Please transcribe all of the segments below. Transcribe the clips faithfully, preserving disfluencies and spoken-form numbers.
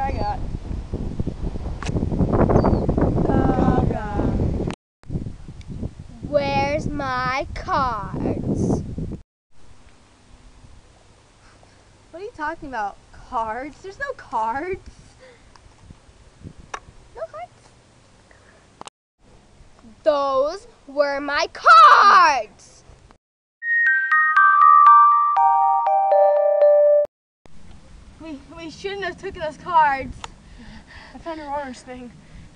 I got. Oh, God. Where's my cards? What are you talking about? Cards? There's no cards. No cards. Those were my cards! We, we shouldn't have taken those cards. I found your orange thing.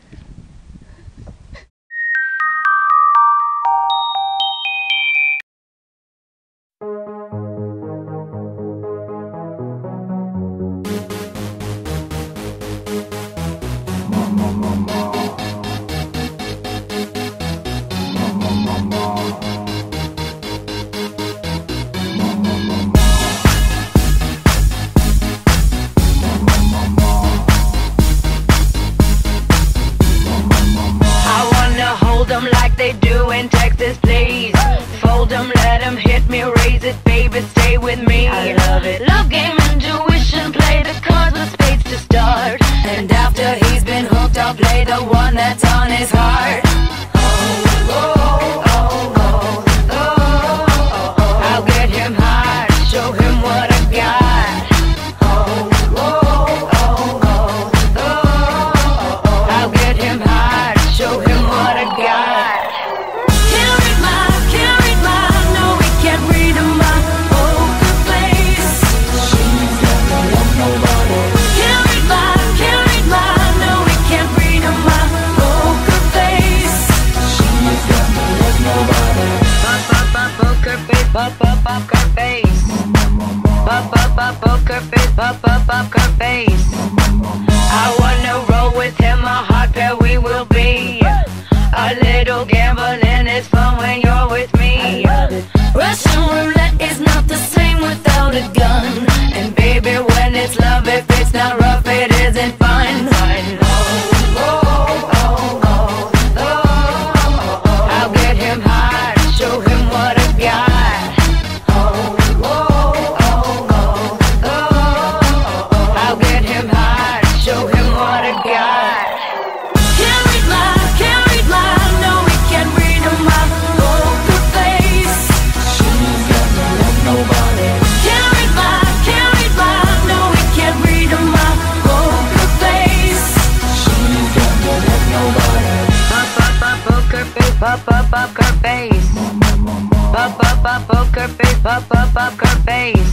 Like they do in Texas, please. Fold them, let them hit me, raise it, baby, stay with me. I love it. Love game, intuition, play the cards with spades to start. And after he's been hooked, I'll play the one that's on his heart. Oh, oh, oh, oh, oh, oh, oh. I'll get him hard, show him what I got. Oh, oh, oh, oh, oh, oh. I'll get him hard, show him what I got. Pop up up her face. Pop up up poker face. Pop up up her face. I wanna roll with him, a hot pair we will be. A little gambling is fun when you're with me. Russian roulette is not the same without a gun. And baby, when it's love, if it's not rough, it isn't fun. Oh, oh, oh, oh, oh, oh, oh. I'll get him hard, show him what I got. Pop up up her face. Pop up up poker face. Pop up up her face.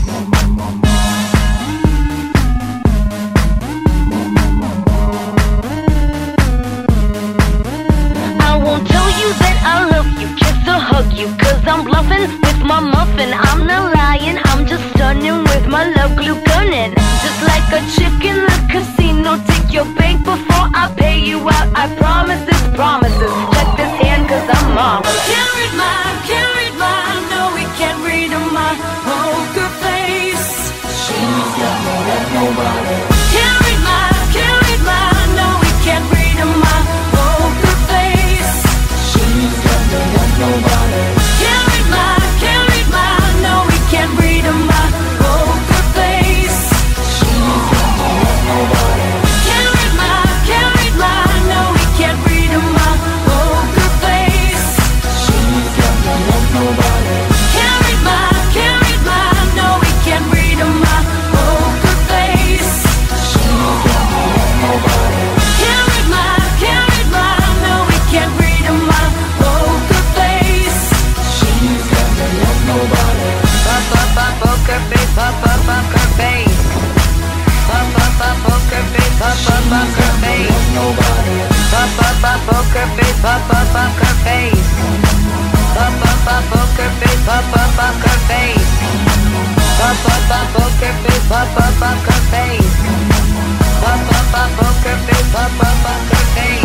I won't tell you that I love you, kiss or hug you, cause I'm bluffing with my muffin. I'm not lying, I'm just stunning with my love glue gunning. Just like a chick in the casino, take your bank before I pay you out. I promise this promises. Check this hand cause I'm mom. Can't read mine, can't read mine. No, we can't read my poker face. She's got no love, nobody. Can't read mine, can't read mine. No, we can't read my poker face. She's got no love, nobody. Can't read mine, can't read mine. No, we can't read my poker face. She's got no love, nobody. Can't read mine, can't read mine. No, we can't read my poker face. She's got no love, nobody. Can't read mine, can't read mine. No, we can't read my poker face. She's got no love, nobody. Can't read mine, can't read mine. No, we can't read my poker face. She's got no love, nobody. Pop up up poker face, pop up up her face. Pop up up poker face, pop up up her face. Nobody. Pop up up poker face, pop up up her face. Pop up up poker face, pop up up her face. Pop up up poker face, pop up up her face. Pop up up poker face, pop up up her face.